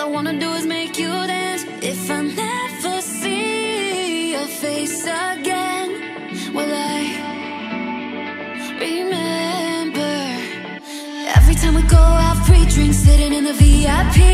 I wanna do is make you dance. If I never see your face again, will I remember? Every time we go out, free drinks, sitting in the VIP.